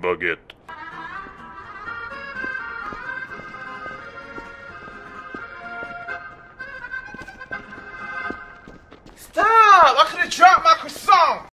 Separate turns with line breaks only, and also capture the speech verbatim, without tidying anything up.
baguette.
Stop! I could have dropped my croissant!